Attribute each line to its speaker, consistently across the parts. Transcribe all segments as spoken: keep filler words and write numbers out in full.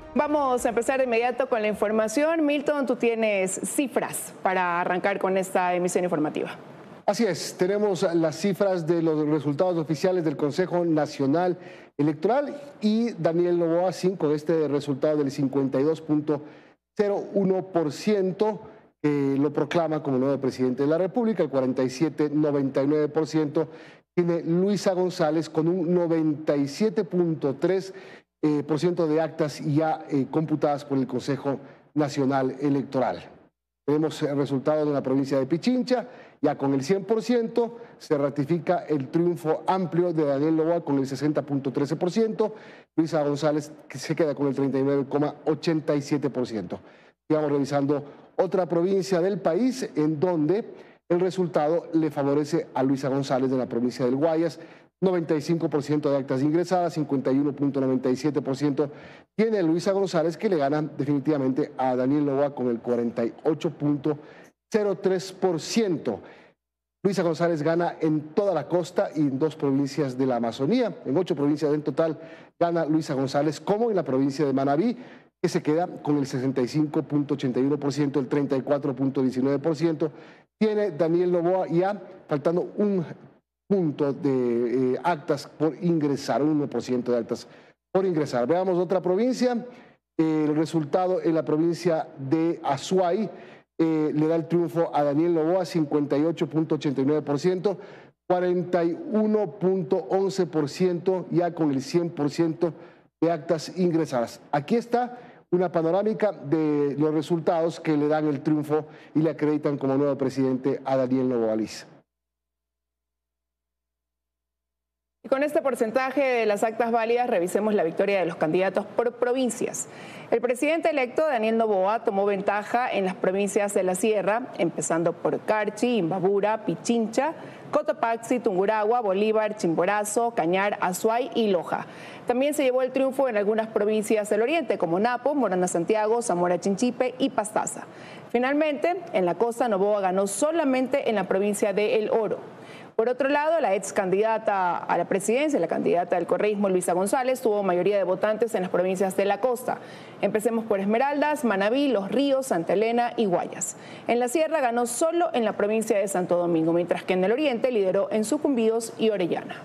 Speaker 1: Vamos a empezar de inmediato con la información. Milton, tú tienes cifras para arrancar con esta emisión informativa.
Speaker 2: Así es, tenemos las cifras de los resultados oficiales del Consejo Nacional Electoral y Daniel Noboa con este resultado del cincuenta y dos punto cero uno por ciento que lo proclama como nuevo presidente de la República. El cuarenta y siete punto noventa y nueve por ciento tiene Luisa González con un noventa y siete punto tres por ciento Eh, por ciento de actas ya eh, computadas por el Consejo Nacional Electoral. Tenemos el resultado de la provincia de Pichincha, ya con el cien por ciento se ratifica el triunfo amplio de Daniel Noboa con el sesenta punto trece por ciento, Luisa González que se queda con el treinta y nueve coma ochenta y siete por ciento. Sigamos revisando otra provincia del país en donde el resultado le favorece a Luisa González de la provincia del Guayas. noventa y cinco por ciento de actas ingresadas, cincuenta y uno punto noventa y siete por ciento tiene Luisa González, que le gana definitivamente a Daniel Noboa con el cuarenta y ocho punto cero tres por ciento. Luisa González gana en toda la costa y en dos provincias de la Amazonía. En ocho provincias en total gana Luisa González, como en la provincia de Manabí, que se queda con el sesenta y cinco punto ochenta y uno por ciento, el treinta y cuatro punto diecinueve por ciento. Tiene Daniel Noboa ya faltando un punto de eh, actas por ingresar, uno por ciento de actas por ingresar. Veamos otra provincia. Eh, el resultado en la provincia de Azuay eh, le da el triunfo a Daniel Noboa, cincuenta y ocho punto ochenta y nueve por ciento, cuarenta y uno punto once por ciento ya con el cien por ciento de actas ingresadas. Aquí está una panorámica de los resultados que le dan el triunfo y le acreditan como nuevo presidente a Daniel Noboa. Liz.
Speaker 1: Y con este porcentaje de las actas válidas, revisemos la victoria de los candidatos por provincias. El presidente electo, Daniel Noboa, tomó ventaja en las provincias de la Sierra, empezando por Carchi, Imbabura, Pichincha, Cotopaxi, Tungurahua, Bolívar, Chimborazo, Cañar, Azuay y Loja. También se llevó el triunfo en algunas provincias del oriente, como Napo, Morona Santiago, Zamora Chinchipe y Pastaza. Finalmente, en la costa, Noboa ganó solamente en la provincia de El Oro. Por otro lado, la ex candidata a la presidencia, la candidata del correísmo, Luisa González, tuvo mayoría de votantes en las provincias de la costa. Empecemos por Esmeraldas, Manabí, Los Ríos, Santa Elena y Guayas. En la sierra ganó solo en la provincia de Santo Domingo, mientras que en el oriente lideró en Sucumbíos y Orellana.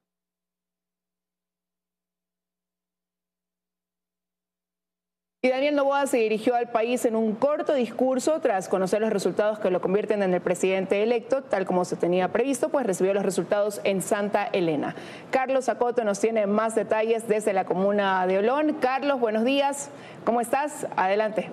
Speaker 1: Y Daniel Noboa se dirigió al país en un corto discurso tras conocer los resultados que lo convierten en el presidente electo, tal como se tenía previsto, pues recibió los resultados en Santa Elena. Carlos Acoto nos tiene más detalles desde la comuna de Olón. Carlos, buenos días. ¿Cómo estás? Adelante.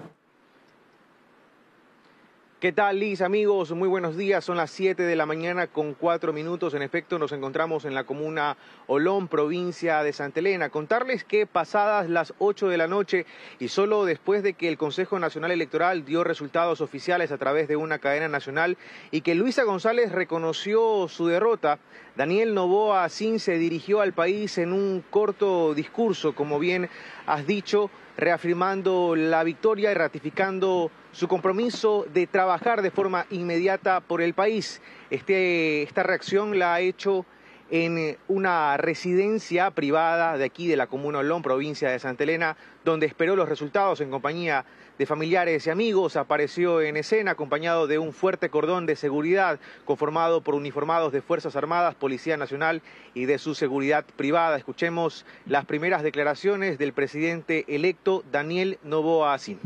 Speaker 3: ¿Qué tal, Liz? Amigos, muy buenos días. Son las siete de la mañana con cuatro minutos. En efecto, nos encontramos en la comuna Olón, provincia de Santa Elena. Contarles que pasadas las ocho de la noche y solo después de que el Consejo Nacional Electoral dio resultados oficiales a través de una cadena nacional y que Luisa González reconoció su derrota, Daniel Noboa Sin se dirigió al país en un corto discurso, como bien has dicho, reafirmando la victoria y ratificando su compromiso de trabajar de forma inmediata por el país. Este, esta reacción la ha hecho en una residencia privada de aquí de la comuna Olón, provincia de Santa Elena, donde esperó los resultados en compañía de familiares y amigos. Apareció en escena acompañado de un fuerte cordón de seguridad conformado por uniformados de Fuerzas Armadas, Policía Nacional y de su seguridad privada. Escuchemos las primeras declaraciones del presidente electo Daniel Noboa Sin.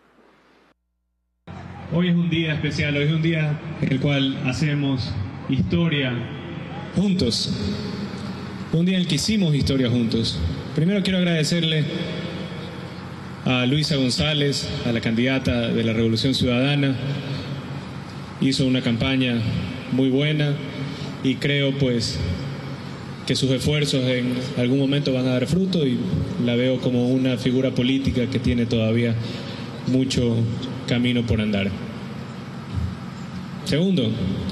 Speaker 4: Hoy es un día especial, hoy es un día en el cual hacemos historia juntos, un día en el que hicimos historia juntos. Primero quiero agradecerle a Luisa González, a la candidata de la Revolución Ciudadana. Hizo una campaña muy buena y creo pues que sus esfuerzos en algún momento van a dar fruto y la veo como una figura política que tiene todavía mucho camino por andar. Segundo,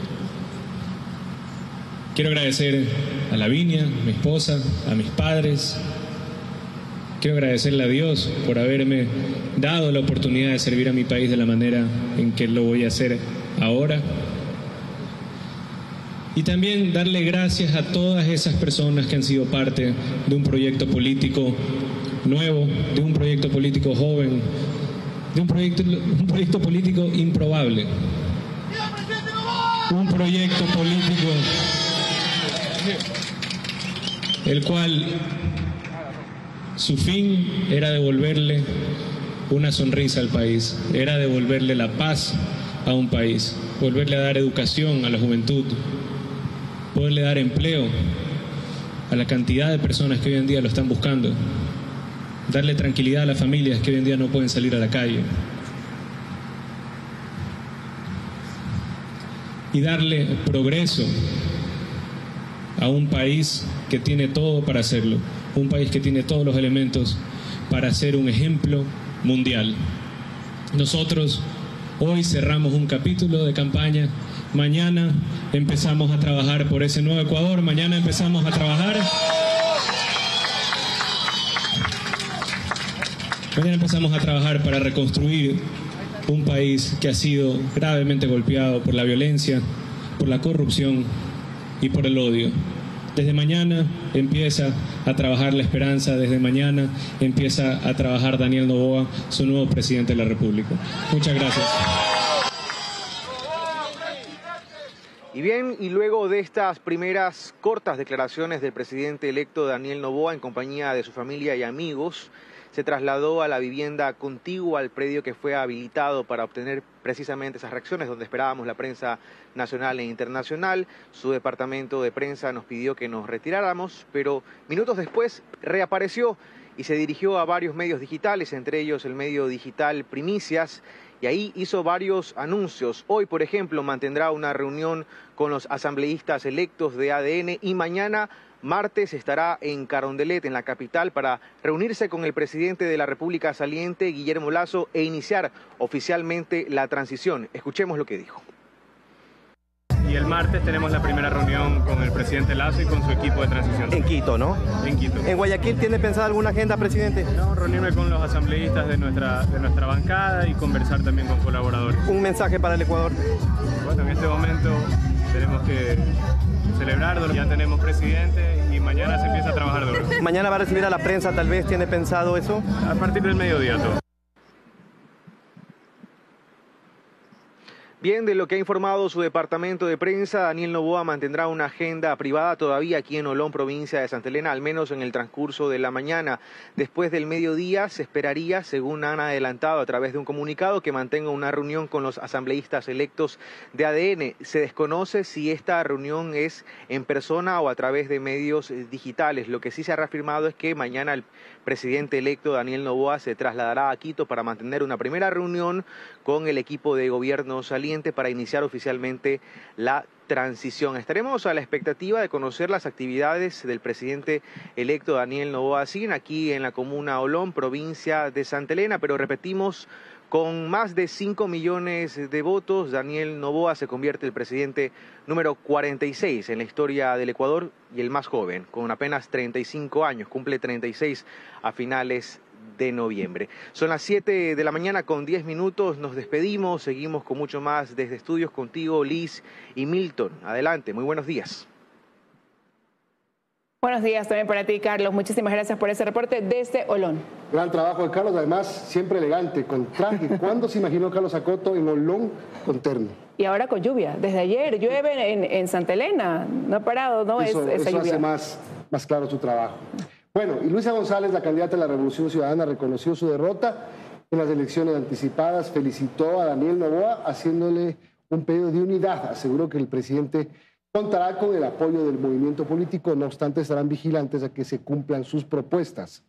Speaker 4: quiero agradecer a Lavinia, mi esposa, a mis padres. Quiero agradecerle a Dios por haberme dado la oportunidad de servir a mi país de la manera en que lo voy a hacer ahora. Y también darle gracias a todas esas personas que han sido parte de un proyecto político nuevo, de un proyecto político joven, de un proyecto, un proyecto político improbable. Un proyecto político el cual su fin era devolverle una sonrisa al país, era devolverle la paz a un país, volverle a dar educación a la juventud, poderle dar empleo a la cantidad de personas que hoy en día lo están buscando, darle tranquilidad a las familias que hoy en día no pueden salir a la calle y darle progreso a un país que tiene todo para hacerlo, un país que tiene todos los elementos para ser un ejemplo mundial. Nosotros hoy cerramos un capítulo de campaña, mañana empezamos a trabajar por ese nuevo Ecuador, mañana empezamos a trabajar, mañana empezamos a trabajar para reconstruir un país que ha sido gravemente golpeado por la violencia, por la corrupción y por el odio. Desde mañana empieza a trabajar la esperanza, desde mañana empieza a trabajar Daniel Noboa, su nuevo presidente de la República. Muchas gracias.
Speaker 3: Y bien, y luego de estas primeras cortas declaraciones del presidente electo Daniel Noboa en compañía de su familia y amigos, se trasladó a la vivienda contigua al predio que fue habilitado para obtener precisamente esas reacciones donde esperábamos la prensa nacional e internacional. Su departamento de prensa nos pidió que nos retiráramos, pero minutos después reapareció y se dirigió a varios medios digitales, entre ellos el medio digital Primicias, y ahí hizo varios anuncios. Hoy, por ejemplo, mantendrá una reunión con los asambleístas electos de A D N y mañana, martes, estará en Carondelet, en la capital, para reunirse con el presidente de la República saliente, Guillermo Lasso, e iniciar oficialmente la transición. Escuchemos lo que dijo.
Speaker 5: Y el martes tenemos la primera reunión con el presidente Lasso y con su equipo de transición.
Speaker 6: En Quito, ¿no?
Speaker 5: En Quito.
Speaker 6: ¿En Guayaquil tiene pensada alguna agenda, presidente?
Speaker 5: No, reunirme con los asambleístas de nuestra, de nuestra bancada y conversar también con colaboradores.
Speaker 6: ¿Un mensaje para el Ecuador?
Speaker 5: Bueno, en este momento tenemos que celebrarlo, ya tenemos presidente y mañana se empieza a trabajar duro.
Speaker 6: ¿Mañana va a recibir a la prensa, tal vez? ¿Tiene pensado eso?
Speaker 5: A partir del mediodía todo.
Speaker 3: Bien, de lo que ha informado su departamento de prensa, Daniel Noboa mantendrá una agenda privada todavía aquí en Olón, provincia de Santa Elena, al menos en el transcurso de la mañana. Después del mediodía se esperaría, según han adelantado a través de un comunicado, que mantenga una reunión con los asambleístas electos de A D N. Se desconoce si esta reunión es en persona o a través de medios digitales. Lo que sí se ha reafirmado es que mañana el presidente electo Daniel Noboa se trasladará a Quito para mantener una primera reunión con el equipo de gobierno saliente para iniciar oficialmente la transición. Estaremos a la expectativa de conocer las actividades del presidente electo Daniel Noboa Sin aquí en la comuna Olón, provincia de Santa Elena, pero repetimos, con más de cinco millones de votos, Daniel Noboa se convierte en el presidente número cuarenta y seis en la historia del Ecuador y el más joven, con apenas treinta y cinco años, cumple treinta y seis a finales de noviembre. Son las siete de la mañana con diez minutos, nos despedimos, seguimos con mucho más desde estudios contigo, Liz y Milton. Adelante, muy buenos días.
Speaker 1: Buenos días también para ti, Carlos. Muchísimas gracias por ese reporte desde Olón.
Speaker 2: Gran trabajo de Carlos, además siempre elegante, con traje. ¿Cuándo se imaginó Carlos Acoto en Olón con terno?
Speaker 1: Y ahora con lluvia. Desde ayer llueve en, en Santa Elena. No ha parado, ¿no?
Speaker 2: Eso,
Speaker 1: es, esa
Speaker 2: eso
Speaker 1: lluvia.
Speaker 2: hace más, más claro su trabajo. Bueno, y Luisa González, la candidata de la Revolución Ciudadana, reconoció su derrota en las elecciones anticipadas, felicitó a Daniel Noboa haciéndole un pedido de unidad. Aseguró que el presidente contará con el apoyo del movimiento político, no obstante estarán vigilantes a que se cumplan sus propuestas.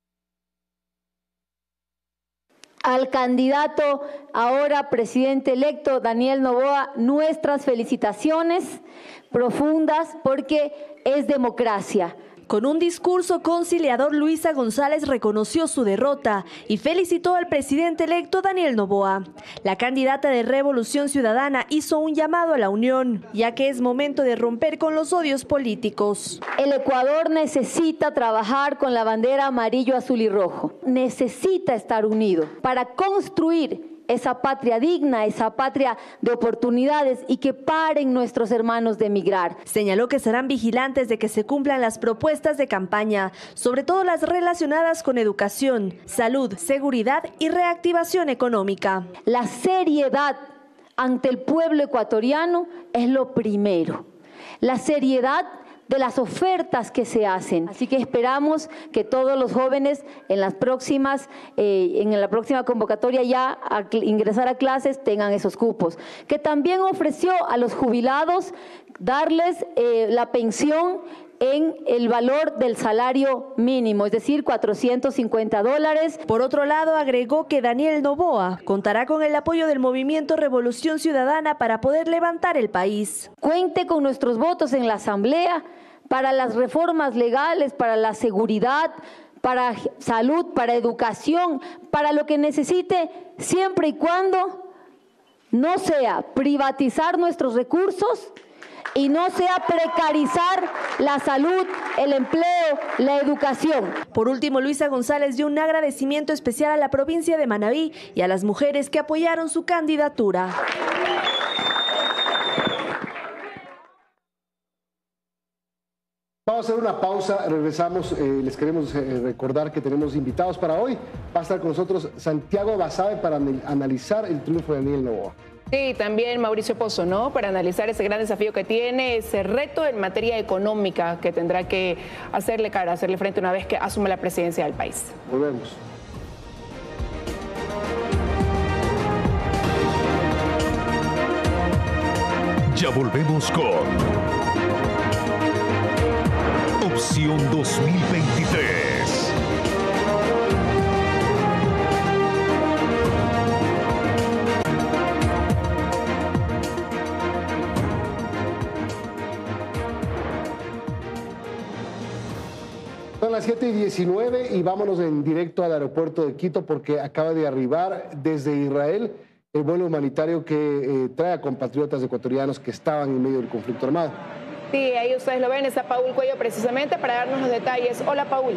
Speaker 7: Al candidato, ahora presidente electo, Daniel Noboa, nuestras felicitaciones profundas porque es democracia.
Speaker 8: Con un discurso conciliador, Luisa González reconoció su derrota y felicitó al presidente electo Daniel Noboa. La candidata de Revolución Ciudadana hizo un llamado a la unión, ya que es momento de romper con los odios políticos.
Speaker 7: El Ecuador necesita trabajar con la bandera amarillo, azul y rojo. Necesita estar unido para construir esa patria digna, esa patria de oportunidades y que paren nuestros hermanos de emigrar.
Speaker 8: Señaló que serán vigilantes de que se cumplan las propuestas de campaña, sobre todo las relacionadas con educación, salud, seguridad y reactivación económica.
Speaker 7: La seriedad ante el pueblo ecuatoriano es lo primero. La seriedad de las ofertas que se hacen. Así que esperamos que todos los jóvenes en las próximas, eh, en la próxima convocatoria ya a ingresar a clases tengan esos cupos. Que también ofreció a los jubilados darles eh, la pensión en el valor del salario mínimo, es decir, cuatrocientos cincuenta dólares.
Speaker 8: Por otro lado, agregó que Daniel Noboa contará con el apoyo del movimiento Revolución Ciudadana para poder levantar el país.
Speaker 7: Cuente con nuestros votos en la Asamblea para las reformas legales, para la seguridad, para salud, para educación, para lo que necesite, siempre y cuando no sea privatizar nuestros recursos y no sea precarizar la salud, el empleo, la educación.
Speaker 8: Por último, Luisa González dio un agradecimiento especial a la provincia de Manabí y a las mujeres que apoyaron su candidatura.
Speaker 2: Vamos a hacer una pausa, regresamos, eh, les queremos eh, recordar que tenemos invitados para hoy. Va a estar con nosotros Santiago Basabe para analizar el triunfo de Daniel Noboa.
Speaker 1: Sí, también Mauricio Pozo, ¿no? Para analizar ese gran desafío que tiene, ese reto en materia económica que tendrá que hacerle cara, hacerle frente una vez que asume la presidencia del país.
Speaker 2: Volvemos.
Speaker 9: Ya volvemos con Opción dos mil veintitrés.
Speaker 2: Son las siete y diecinueve y vámonos en directo al aeropuerto de Quito porque acaba de arribar desde Israel el vuelo humanitario que eh, trae a compatriotas ecuatorianos que estaban en medio del conflicto armado.
Speaker 1: Sí, ahí ustedes lo ven, está Paul Cuello precisamente para darnos los detalles. Hola, Paul.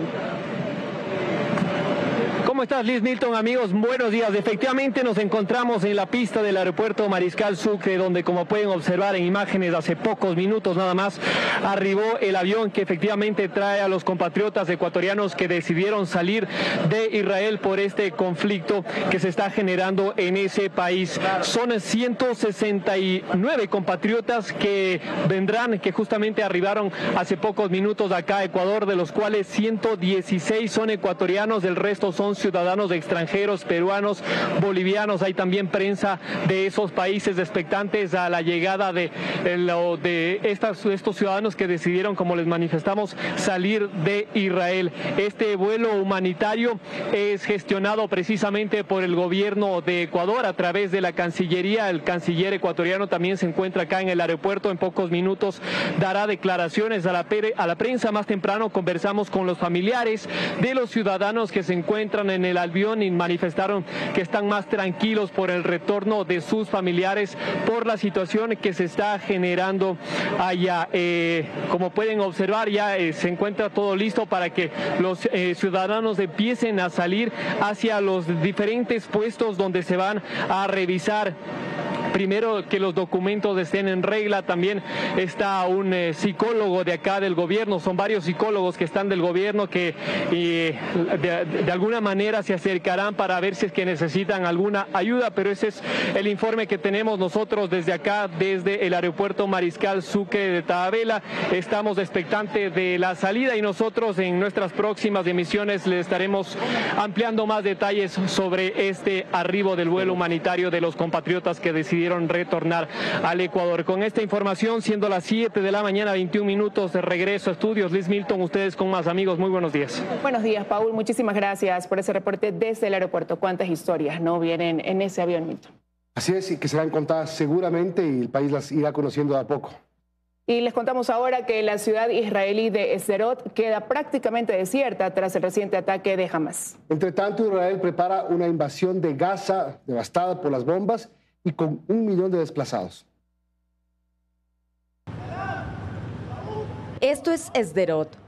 Speaker 10: ¿Cómo estás, Liz Milton? Amigos, buenos días. Efectivamente nos encontramos en la pista del aeropuerto Mariscal Sucre, donde, como pueden observar en imágenes, hace pocos minutos nada más arribó el avión que efectivamente trae a los compatriotas ecuatorianos que decidieron salir de Israel por este conflicto que se está generando en ese país. Son ciento sesenta y nueve compatriotas que vendrán, que justamente arribaron hace pocos minutos acá a Ecuador, de los cuales ciento dieciséis son ecuatorianos, del resto son ciudadanos extranjeros, peruanos, bolivianos. Hay también prensa de esos países expectantes a la llegada de, de, de estas, estos ciudadanos que decidieron, como les manifestamos, salir de Israel. Este vuelo humanitario es gestionado precisamente por el gobierno de Ecuador a través de la Cancillería. El canciller ecuatoriano también se encuentra acá en el aeropuerto. En pocos minutos dará declaraciones a la, a la prensa. Más temprano conversamos con los familiares de los ciudadanos que se encuentran en el avión y manifestaron que están más tranquilos por el retorno de sus familiares por la situación que se está generando allá. Eh, como pueden observar, ya eh, se encuentra todo listo para que los eh, ciudadanos empiecen a salir hacia los diferentes puestos donde se van a revisar. Primero, que los documentos estén en regla. También está un eh, psicólogo de acá del gobierno. Son varios psicólogos que están del gobierno que eh, de, de alguna manera se acercarán para ver si es que necesitan alguna ayuda, pero ese es el informe que tenemos nosotros desde acá, desde el aeropuerto Mariscal Sucre de Tabela. Estamos expectantes de la salida y nosotros en nuestras próximas emisiones les estaremos ampliando más detalles sobre este arribo del vuelo humanitario de los compatriotas que decidieron retornar al Ecuador. Con esta información, siendo las siete de la mañana, veintiún minutos, de regreso a estudios. Liz Milton, ustedes con más. Amigos, muy buenos días.
Speaker 1: Buenos días, Paul. Muchísimas gracias por ese reporte desde el aeropuerto. Cuántas historias no vienen en ese avión, Milton.
Speaker 2: Así es, y que serán contadas seguramente y el país las irá conociendo de a poco.
Speaker 1: Y les contamos ahora que la ciudad israelí de Sderot queda prácticamente desierta tras el reciente ataque de Hamas.
Speaker 2: Entre tanto, Israel prepara una invasión de Gaza devastada por las bombas y con un millón de desplazados.
Speaker 11: Esto es Sderot,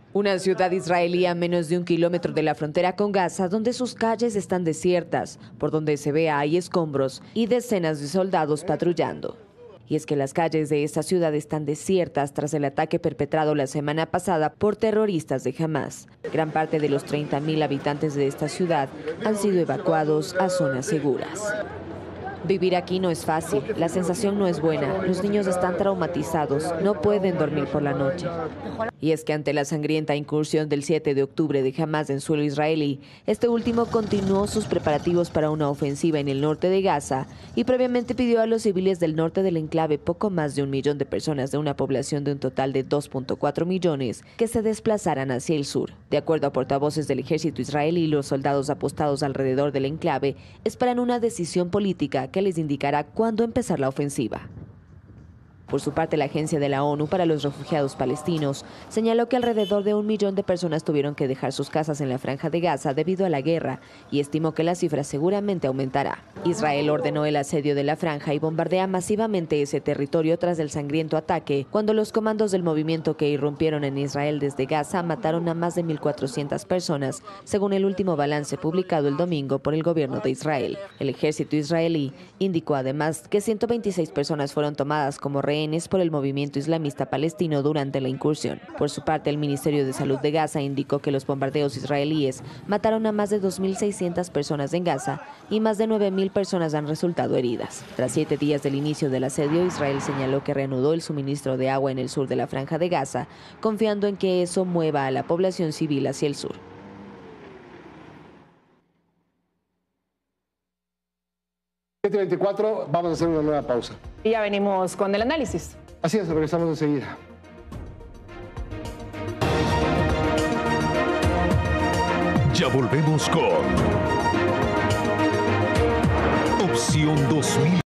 Speaker 11: Una ciudad israelí a menos de un kilómetro de la frontera con Gaza, donde sus calles están desiertas, por donde se ve hay escombros y decenas de soldados patrullando. Y es que las calles de esta ciudad están desiertas tras el ataque perpetrado la semana pasada por terroristas de Hamás. Gran parte de los treinta mil habitantes de esta ciudad han sido evacuados a zonas seguras. Vivir aquí no es fácil, la sensación no es buena, los niños están traumatizados, no pueden dormir por la noche. Y es que ante la sangrienta incursión del siete de octubre de Hamás en suelo israelí, este último continuó sus preparativos para una ofensiva en el norte de Gaza y previamente pidió a los civiles del norte del enclave, poco más de un millón de personas de una población de un total de dos punto cuatro millones, que se desplazaran hacia el sur. De acuerdo a portavoces del ejército israelí, los soldados apostados alrededor del enclave esperan una decisión política que les indicará cuándo empezar la ofensiva. Por su parte, la Agencia de la ONU para los Refugiados Palestinos señaló que alrededor de un millón de personas tuvieron que dejar sus casas en la Franja de Gaza debido a la guerra y estimó que la cifra seguramente aumentará. Israel ordenó el asedio de la franja y bombardea masivamente ese territorio tras el sangriento ataque, cuando los comandos del movimiento que irrumpieron en Israel desde Gaza mataron a más de mil cuatrocientas personas, según el último balance publicado el domingo por el gobierno de Israel. El ejército israelí indicó además que ciento veintiséis personas fueron tomadas como rehenes por el movimiento islamista palestino durante la incursión. Por su parte, el Ministerio de Salud de Gaza indicó que los bombardeos israelíes mataron a más de dos mil seiscientas personas en Gaza y más de nueve mil personas han resultado heridas. Tras siete días del inicio del asedio, Israel señaló que reanudó el suministro de agua en el sur de la Franja de Gaza, confiando en que eso mueva a la población civil hacia el sur.
Speaker 2: siete veinticuatro, vamos a hacer una nueva pausa.
Speaker 1: Y ya venimos con el análisis.
Speaker 2: Así es, regresamos enseguida.
Speaker 9: Ya volvemos con Opción dos mil.